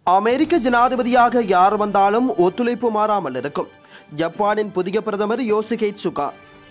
அமெரிக்க ஜனாதிபதியாக யார் வந்தாலும் ஒத்துழைப்பு மாறாமல் இருக்கும். ஜப்பானின் புதிய பிரதமர் யோசிஹிடே சுகா.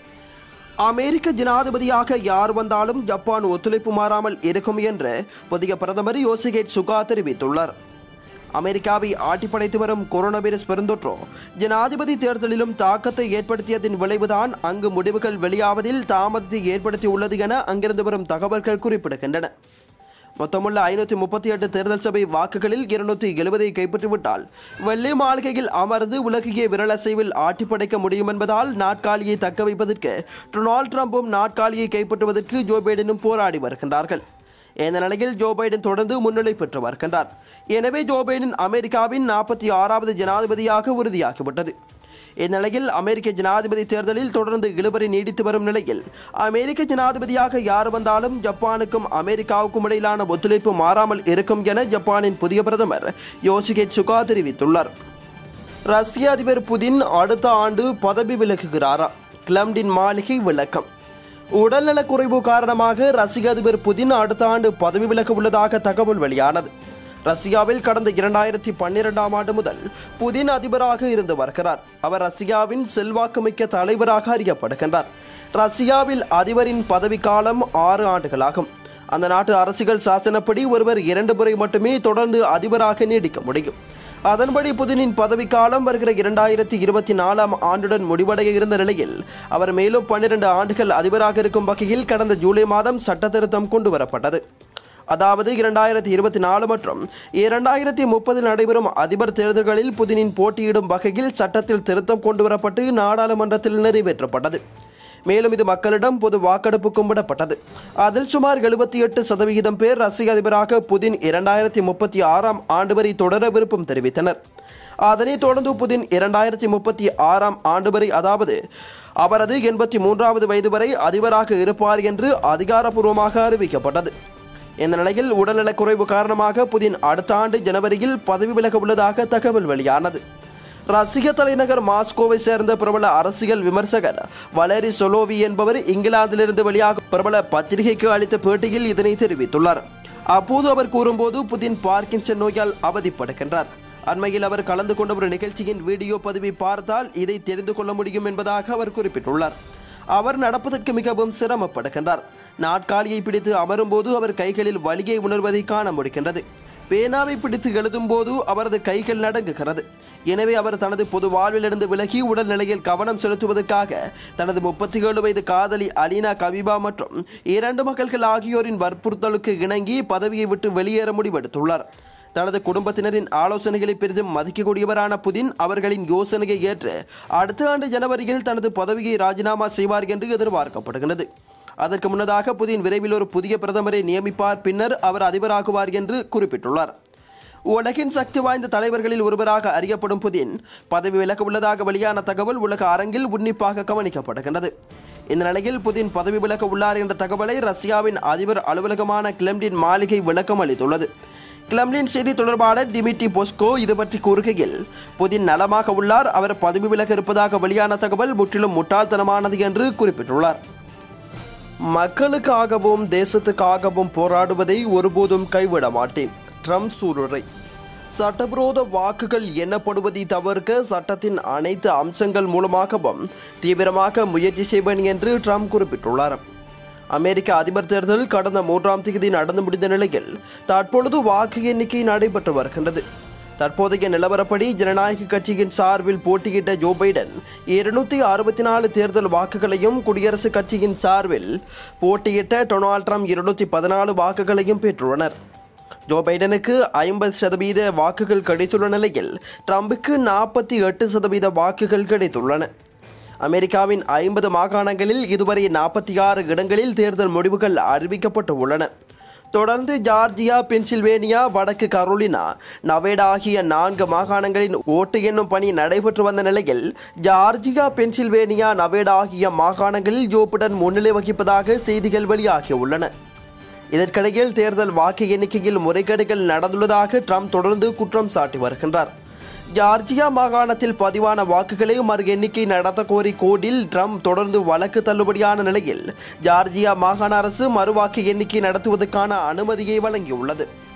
அமெரிக்க ஜனாதிபதியாக யார் வந்தாலும் ஜப்பான் ஒத்துழைப்பு மாறாமல் இருக்கும் என்று புதிய பிரதமர் யோசிஹிடே சுகா தெரிவித்துள்ளார். அமெரிக்காவை ஆட்டிப்படைத்து வரும் கொரோனா வைரஸ் பெருந்தொற்று ஜனாதிபதி தேர்தலிலும் தாக்கத்தை ஏற்படுத்தியதன் விளைவுதான் அங்கு முடிவுகள் வெளியாவதில் தாமதத்தை ஏற்படுத்தியுள்ளது என அங்கிருந்து வரும் தகவல்கள் குறிப்பிடுகின்றன. மொத்தமுள்ள 538 தேர்தல் சபை வாக்குகளில் 270 கைப்பற்றிவிட்டால் வெள்ளை மாளிகையில் அமர்ந்து உலகையே விரலசைவில் ஆட்டிப்படைக்க முடியும் என்பதால் நாட்காலியை தக்க வைப்பதற்கு டொனால்ட் ட்ரம்பும் நாட்காலியை கைப்பற்றுவதற்கு ஜோ பைடனும் போராடி வருகின்றார்கள். இந்த நிலையில் ஜோ பைடன் தொடர்ந்து முன்னிலை பெற்று வருகின்றார். எனவே ஜோ பைடன் அமெரிக்காவின் 46வது ஜனாதிபதியாக உறுதியாகிவிட்டது. இந்நிலையில் அமெரிக்க ஜனாதிபதி தேர்தலில் தொடர்ந்து இழுபறி நீடித்து வரும் நிலையில் அமெரிக்க ஜனாதிபதியாக யார் வந்தாலும் ஜப்பானுக்கும் அமெரிக்காவுக்கும் இடையிலான ஒத்துழைப்பு மாறாமல் இருக்கும் என ஜப்பானின் புதிய பிரதமர் யோசிஹிடே சுகா தெரிவித்துள்ளார். ரஷ்ய அதிபர் புதின் அடுத்த ஆண்டு பதவி விலகுகிறாரா? கிரெம்ளின் மாளிகை விளக்கம். உடல்நலக் குறைவு காரணமாக ரஷ்ய அதிபர் புதின் அடுத்த ஆண்டு பதவி விலக உள்ளதாக தகவல் வெளியானது. ரஷ்யாவில் கடந்த 2012ஆம் ஆண்டு முதல் புதின் அதிபராக இருந்து வருகிறார். அவர் ரஷ்யாவின் செல்வாக்குமிக்க தலைவராக அறியப்படுகின்றார். ரஷ்யாவில் அதிபரின் பதவிக்காலம் 6 ஆண்டுகளாகும். அந்த நாட்டு அரசியல் சாசனப்படி ஒருவர் 2 முறை மட்டுமே தொடர்ந்து அதிபராக நீடிக்க முடியும். அதன்படி புதினின் பதவிக்காலம் வருகிற 2024ஆம் ஆண்டுடன் முடிவடைய இருந்த நிலையில் அவர் மேலும் 12 ஆண்டுகள் அதிபராக இருக்கும் வகையில் கடந்த ஜூலை மாதம் சட்ட திருத்தம் கொண்டுவரப்பட்டது. அதாவது 2024 மற்றும் 2030 நடைபெறும் அதிபர் தேர்தல்களில் புதினின் போட்டியிடும் வகையில் சட்டத்தில் திருத்தம் கொண்டுவரப்பட்டு நாடாளுமன்றத்தில் நிறைவேற்றப்பட்டது. மேலும் இது மக்களிடம் பொது வாக்கெடுப்புக்கும் விடப்பட்டது. அதில் சுமார் 78% பேர் ரஷ்ய அதிபராக புதின் 2036ஆம் ஆண்டு வரை தொடர விருப்பம் தெரிவித்தனர். அதனைத் தொடர்ந்து புதின் 2036ஆம் ஆண்டு வரை, அதாவது அவரது 83வது வயது வரை அதிபராக இருப்பார் என்று அதிகாரப்பூர்வமாக அறிவிக்கப்பட்டது. இந்த நிலையில் உடல்நலக் குறைவு காரணமாக புதின் அடுத்த ஆண்டு ஜனவரியில் பதவி விலக உள்ளதாக தகவல் வெளியானது. ரஷ்ய தலைநகர் மாஸ்கோவை சேர்ந்த பிரபல அரசியல் விமர்சகர் வலேரி சொலோவி என்பவர் இங்கிலாந்திலிருந்து வெளியாகும் பிரபல பத்திரிகைக்கு அளித்த பேட்டியில் இதனை தெரிவித்துள்ளார். அப்போது அவர் கூறும்போது புதின் பார்க்கின்சன் நோயால் அவதிப்படுகின்றார். அண்மையில் அவர் கலந்து கொண்ட ஒரு நிகழ்ச்சியின் வீடியோ பதிவை பார்த்தால் இதை தெரிந்து கொள்ள முடியும் என்பதாக அவர் குறிப்பிட்டுள்ளார். அவர் நடப்பதற்கு மிகவும் சிரமப்படுகின்றார். நாட்காலியை பிடித்து அமரும் போது அவர் கைகளில் வலியை உணர்வதை காண முடிகின்றது. பேனாவை பிடித்து எழுதும் போது அவரது கைகள் நடுங்குகிறது. எனவே அவர் தனது பொது வாழ்விலிருந்து விலகி உடல்நிலையில் கவனம் செலுத்துவதற்காக தனது 37 வயது காதலி அலினா கவிபா மற்றும் 2 மகள்கள் ஆகியோரின் வற்புறுத்தலுக்கு இணங்கி பதவியை விட்டு வெளியேற முடிவெடுத்துள்ளார். தனது குடும்பத்தினரின் ஆலோசனைகளை பெரிதும் மதிக்கக்கூடியவரான புதின் அவர்களின் யோசனையை ஏற்று அடுத்த ஆண்டு ஜனவரியில் தனது பதவியை ராஜினாமா செய்வார் என்று எதிர்பார்க்கப்படுகிறது. அதற்கு முன்னதாக புதின் விரைவில் ஒரு புதிய பிரதமரை நியமிப்பார், பின்னர் அவர் அதிபராகுவார் என்று குறிப்பிட்டுள்ளார். உலகின் சக்தி வாய்ந்த தலைவர்களில் ஒருவராக அறியப்படும் புதின் பதவி விலக உள்ளதாக வெளியான தகவல் உலக அரங்கில் உன்னிப்பாக கவனிக்கப்படுகின்றது. இந்த நிலையில் புதின் பதவி விலக உள்ளார் என்ற தகவலை ரஷ்யாவின் அதிபர் அலுவலகமான கிரெம்ளின் மாளிகை விளக்கம் அளித்துள்ளது. கிரெம்ளின் செய்தி தொடர்பாளர் டிமிட்ரி பொஸ்கோ இது பற்றி கூறுகையில், புதின் நலமாக உள்ளார், அவர் பதவி விலக இருப்பதாக வெளியான தகவல் முற்றிலும் முட்டாள்தனமானது என்று குறிப்பிட்டுள்ளார். மக்களுக்காகவும் தேசத்துக்காகவும் போராடுவதை ஒருபோதும் கைவிட மாட்டேன். ட்ரம்ப் சூளுரை. சட்டவிரோத வாக்குகள் எண்ணப்படுவதை தவிர்க்க சட்டத்தின் அனைத்து அம்சங்கள் மூலமாகவும் தீவிரமாக முயற்சி செய்வேன் என்று ட்ரம்ப் குறிப்பிட்டுள்ளார். அமெரிக்க அதிபர் தேர்தல் கடந்த 3ஆம் தேதி நடந்து முடிந்த நிலையில் தற்பொழுது வாக்கு எண்ணிக்கை நடைபெற்று வருகின்றது. தற்போதைய நிலவரப்படி ஜனநாயக கட்சியின் சார்பில் போட்டியிட்ட ஜோ பைடன் 264 தேர்தல் வாக்குகளையும், குடியரசுக் கட்சியின் சார்பில் போட்டியிட்ட டொனால்ட் ட்ரம்ப் 214 வாக்குகளையும் பெற்றுள்ளனர். ஜோ பைடனுக்கு 50% வாக்குகள் கிடைத்துள்ள நிலையில் ட்ரம்புக்கு 48% வாக்குகள் கிடைத்துள்ளன. அமெரிக்காவின் 50 மாகாணங்களில் இதுவரை 46 இடங்களில் தேர்தல் முடிவுகள் அறிவிக்கப்பட்டு உள்ளன. தொடர்ந்து ஜார்ஜியா, பென்சில்வேனியா, வடக்கு கரோலினா, நவேடா ஆகிய 4 மாகாணங்களின் ஓட்டு எண்ணும் பணி நடைபெற்று வந்த நிலையில் ஜார்ஜியா, பென்சில்வேனியா, நவேடா ஆகிய மாகாணங்களில் ஜோ பைடன் முன்னிலை வகிப்பதாக செய்திகள் வெளியாகியுள்ளன. இதற்கிடையில் தேர்தல் வாக்கு எண்ணிக்கையில் முறைகேடுகள் நடந்துள்ளதாக ட்ரம்ப் தொடர்ந்து குற்றம் சாட்டி வருகின்றார். ஜார்ஜியா மாகாணத்தில் பதிவான வாக்குகளை மறு எண்ணிக்கை நடத்த கோரி கோர்ட்டில் ட்ரம்ப் தொடர்ந்து வழக்கு தள்ளுபடியான நிலையில் ஜார்ஜியா மாகாண அரசு மறுவாக்கு எண்ணிக்கை நடத்துவதற்கான அனுமதியை வழங்கியுள்ளது.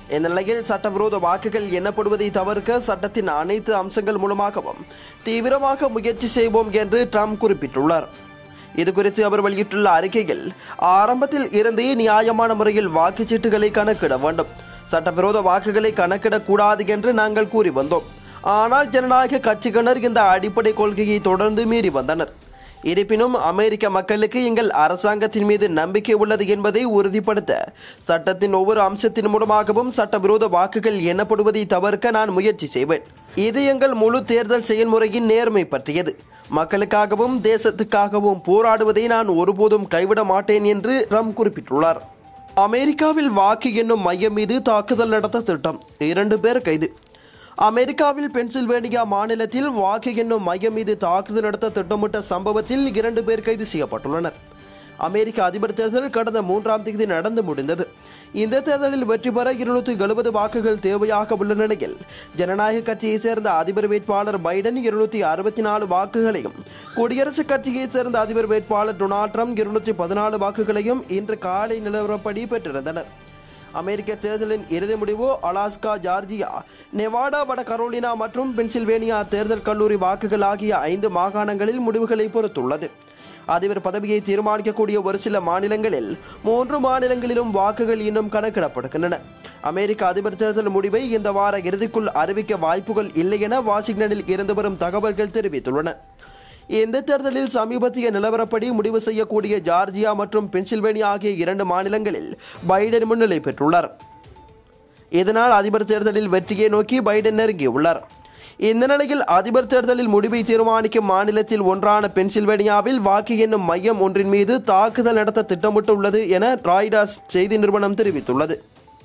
இந்த நிலையில் சட்டவிரோத வாக்குகள் எண்ணப்படுவதை தவிர்க்க சட்டத்தின் அனைத்து அம்சங்கள் மூலமாகவும் தீவிரமாக முயற்சி செய்வோம் என்று ட்ரம்ப் குறிப்பிட்டுள்ளார். இதுகுறித்து அவர் வெளியிட்டுள்ள அறிக்கையில், ஆரம்பத்தில் இருந்தே நியாயமான முறையில் வாக்குச்சீட்டுகளை கணக்கிட வேண்டும், சட்டவிரோத வாக்குகளை கணக்கிடக்கூடாது என்று நாங்கள் கூறி வந்தோம். ஆனால் ஜனநாயக கட்சியினர் இந்த அடிப்படை கொள்கையை தொடர்ந்து மீறி வந்தனர். இருப்பினும் அமெரிக்க மக்களுக்கு எங்கள் அரசாங்கத்தின் மீது நம்பிக்கை உள்ளது என்பதை உறுதிப்படுத்த சட்டத்தின் ஒவ்வொரு அம்சத்தின் மூலமாகவும் சட்டவிரோத வாக்குகள் எண்ணப்படுவதை தவிர்க்க நான் முயற்சி செய்வேன். இது எங்கள் முழு தேர்தல் செயல்முறையின் நேர்மை பற்றியது. மக்களுக்காகவும் தேசத்துக்காகவும் போராடுவதை நான் ஒருபோதும் கைவிட மாட்டேன் என்று ட்ரம்ப் குறிப்பிட்டுள்ளார். அமெரிக்காவில் வாக்கு எண்ணும் மையம் மீது தாக்குதல் நடத்த திட்டம், 2 பேர் கைது. அமெரிக்காவில் பென்சில்வேனியா மாநிலத்தில் வாக்கு எண்ணும் மையம் மீது தாக்குதல் நடத்த திட்டமிட்ட சம்பவத்தில் 2 பேர் கைது செய்யப்பட்டுள்ளனர். அமெரிக்க அதிபர் தேர்தல் கடந்த 3ஆம் தேதி நடந்து முடிந்தது. இந்த தேர்தலில் வெற்றி பெற 270 வாக்குகள் தேவையாக உள்ள நிலையில் ஜனநாயக கட்சியைச் சேர்ந்த அதிபர் வேட்பாளர் பைடன் 264 வாக்குகளையும், குடியரசுக் கட்சியைச் சேர்ந்த அதிபர் வேட்பாளர் டொனால்ட் ட்ரம்ப் 214 வாக்குகளையும் இன்று காலை நிலவரப்படி பெற்றிருந்தனர். அமெரிக்க தேர்தலின் இறுதி முடிவு அலாஸ்கா, ஜார்ஜியா, நெவாடா, வட கரோலினா மற்றும் பென்சில்வேனியா தேர்தல் கல்லூரி வாக்குகள் ஆகிய 5 மாகாணங்களில் முடிவுகளை பொறுத்துள்ளது. அதிபர் பதவியை தீர்மானிக்கக்கூடிய ஒரு சில மாநிலங்களில் 3 மாநிலங்களிலும் வாக்குகள் இன்னும் கணக்கிடப்படுகின்றன. அமெரிக்க அதிபர் தேர்தல் முடிவை இந்த வார இறுதிக்குள் அறிவிக்க வாய்ப்புகள் இல்லை என வாஷிங்டனில் இருந்து வரும் தகவல்கள் தெரிவித்துள்ளன. இந்த தேர்தலில் சமீபத்திய நிலவரப்படி முடிவு செய்யக்கூடிய ஜார்ஜியா மற்றும் பென்சில்வேனியா ஆகிய 2 மாநிலங்களில் பைடன் முன்னிலை பெற்றுள்ளார். இதனால் அதிபர் தேர்தலில் வெற்றியை நோக்கி பைடன் நெருங்கியுள்ளார். இந்த நிலையில் அதிபர் தேர்தலில் முடிவை தீர்மானிக்கும் மாநிலத்தில் ஒன்றான பென்சில்வேனியாவில் வாக்கு எண்ணும் மையம் ஒன்றின் மீது தாக்குதல் நடத்த திட்டமிட்டுள்ளது என ராய்டர்ஸ் செய்தி நிறுவனம் தெரிவித்துள்ளது.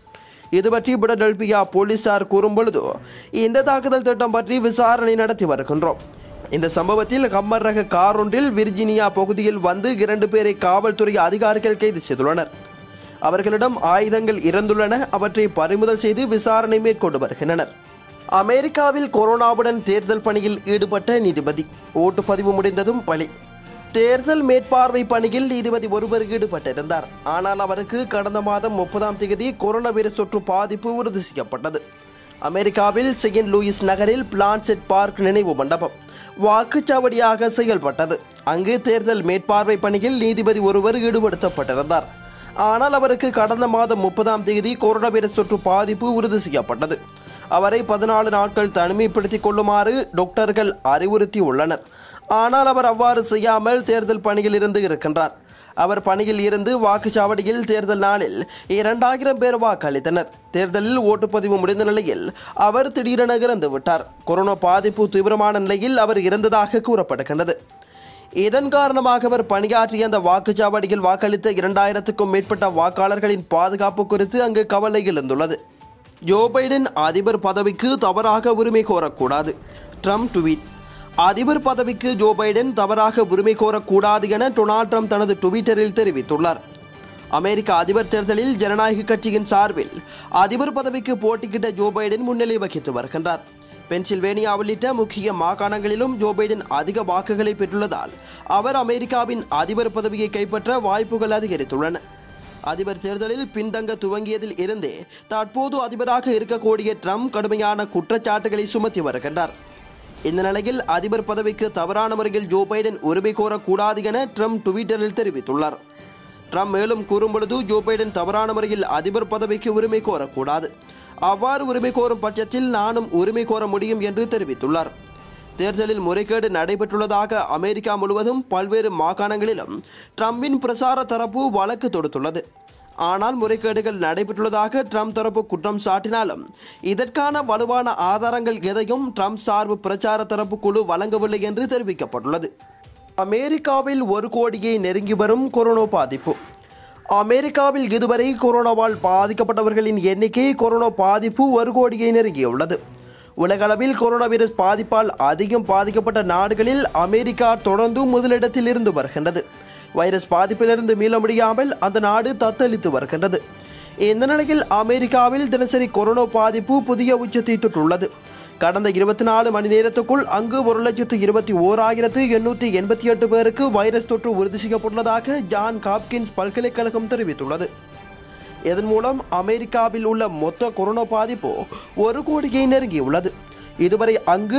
இது பற்றி பிலடெல்பியா போலீசார் கூறும்பொழுது, இந்த தாக்குதல் திட்டம் பற்றி விசாரணை நடத்தி வருகின்றோம். இந்த சம்பவத்தில் ஹம்மர் ரக கார் ஒன்றில் விர்ஜீனியா பகுதியில் வந்து 2 பேரை காவல்துறை அதிகாரிகள் கைது செய்துள்ளனர். அவர்களிடம் ஆயுதங்கள் இருந்துள்ளன. அவற்றை பறிமுதல் செய்து விசாரணை மேற்கொண்டு வருகின்றனர். அமெரிக்காவில் கொரோனாவுடன் தேர்தல் பணியில் ஈடுபட்ட நீதிபதி, ஓட்டுப்பதிவு முடிந்ததும் பலி. தேர்தல் மேற்பார்வை பணியில் நீதிபதி ஒருவர் ஈடுபட்டிருந்தார். ஆனால் அவருக்கு கடந்த மாதம் 30ஆம் தேதி கொரோனா வைரஸ் தொற்று பாதிப்பு உறுதி செய்யப்பட்டது. அமெரிக்காவில் செயின்ட் லூயிஸ் நகரில் பிளான்செட் பார்க் நினைவு மண்டபம் வாக்குச்சாவடியாக செயல்பட்டது. அங்கு தேர்தல் மேற்பார்வை பணியில் நீதிபதி ஒருவர் ஈடுபடுத்தப்பட்டிருந்தார். ஆனால் அவருக்கு கடந்த மாதம் 30ஆம் தேதி கொரோனா வைரஸ் தொற்று பாதிப்பு உறுதி செய்யப்பட்டது. அவரை 14 நாட்கள் தனிமைப்படுத்திக் கொள்ளுமாறு டாக்டர்கள் அறிவுறுத்தியுள்ளனர். ஆனால் அவர் அவ்வாறு செய்யாமல் தேர்தல் பணியில் இருந்து இருக்கின்றார். அவர் பணியில் இருந்து வாக்குச்சாவடியில் தேர்தல் நாளில் 2000 பேர் வாக்களித்தனர். தேர்தலில் ஓட்டுப்பதிவு முடிந்த நிலையில் அவர் திடீரென இறந்துவிட்டார். கொரோனா பாதிப்பு தீவிரமான நிலையில் அவர் இறந்ததாக கூறப்படுகின்றது. இதன் காரணமாக அவர் பணியாற்றிய அந்த வாக்குச்சாவடியில் வாக்களித்த 2000க்கும் மேற்பட்ட வாக்காளர்களின் பாதுகாப்பு குறித்து அங்கு கவலை எழுந்துள்ளது. ஜோ பைடன் அதிபர் பதவிக்கு தவறாக உரிமை கோரக்கூடாது. Trump tweet. அதிபர் பதவிக்கு ஜோ பைடன் தவறாக உரிமை கோரக்கூடாது என டொனால்ட் ட்ரம்ப் தனது ட்விட்டரில் தெரிவித்துள்ளார். அமெரிக்க அதிபர் தேர்தலில் ஜனநாயக கட்சியின் சார்பில் அதிபர் பதவிக்கு போட்டியிட்ட ஜோ பைடன் முன்னிலை வகித்து வருகின்றார். பென்சில்வேனியா உள்ளிட்ட முக்கிய மாகாணங்களிலும் ஜோ பைடன் அதிக வாக்குகளை பெற்றுள்ளதால் அவர் அமெரிக்காவின் அதிபர் பதவியை கைப்பற்ற வாய்ப்புகள் அதிகரித்துள்ளன. அதிபர் தேர்தலில் பின்தங்க துவங்கியதில் இருந்தே தற்போது அதிபராக இருக்கக்கூடிய ட்ரம்ப் கடுமையான குற்றச்சாட்டுகளை சுமத்தி வருகின்றார். இந்த நிலையில் அதிபர் பதவிக்கு தவறான முறையில் ஜோ பைடன் உரிமை கோரக்கூடாது என ட்ரம்ப் ட்விட்டரில் தெரிவித்துள்ளார். ட்ரம்ப் மேலும் கூறும்பொழுது, ஜோ பைடன் தவறான முறையில் அதிபர் பதவிக்கு உரிமை கோரக்கூடாது. அவ்வாறு உரிமை கோரும் பட்சத்தில் நானும் உரிமை கோர முடியும் என்று தெரிவித்துள்ளார். தேர்தலில் முறைகேடு நடைபெற்றுள்ளதாக அமெரிக்கா முழுவதும் பல்வேறு மாகாணங்களிலும் ட்ரம்பின் பிரசார தரப்பு வழக்கு தொடுத்துள்ளது. ஆனால் முறைகேடுகள் நடைபெற்றுள்ளதாக ட்ரம்ப் தரப்பு குற்றம் சாட்டினாலும் இதற்கான வலுவான ஆதாரங்கள் எதையும் ட்ரம்ப் சார்பு பிரச்சார தரப்பு குழு வழங்கவில்லை என்று தெரிவிக்கப்பட்டுள்ளது. அமெரிக்காவில் 1 கோடியை நெருங்கி வரும் கொரோனா பாதிப்பு. அமெரிக்காவில் இதுவரை கொரோனாவால் பாதிக்கப்பட்டவர்களின் எண்ணிக்கை கொரோனா பாதிப்பு 1 கோடியை நெருங்கியுள்ளது. உலகளவில் கொரோனா வைரஸ் பாதிப்பால் அதிகம் பாதிக்கப்பட்ட நாடுகளில் அமெரிக்கா தொடர்ந்து முதலிடத்தில் இருந்து வருகின்றது. வைரஸ் பாதிப்பிலிருந்து மீள முடியாமல் அந்த நாடு தத்தளித்து வருகின்றது. இந்த நிலையில் அமெரிக்காவில் தினசரி கொரோனா பாதிப்பு புதிய உச்சத்தை தொட்டுள்ளது. கடந்த 24 மணி நேரத்துக்குள் அங்கு 1,21,888 பேருக்கு வைரஸ் தொற்று உறுதி செய்யப்பட்டுள்ளதாக ஜான் ஹாப்கின்ஸ் பல்கலைக்கழகம் தெரிவித்துள்ளது. இதன் மூலம் அமெரிக்காவில் உள்ள மொத்த கொரோனா பாதிப்பு 1 கோடியை நெருங்கியுள்ளது. இதுவரை அங்கு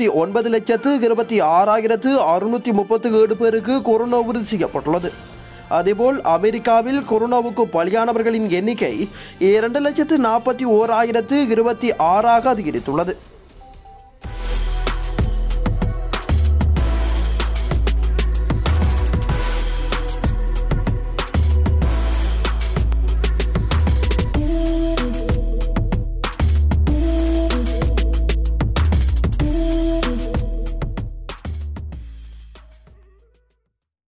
99,26,637 பேருக்கு கொரோனா உறுதி செய்யப்பட்டுள்ளது. அதேபோல் அமெரிக்காவில் கொரோனாவுக்கு பலியானவர்களின் எண்ணிக்கை 2,41,026 அதிகரித்துள்ளது.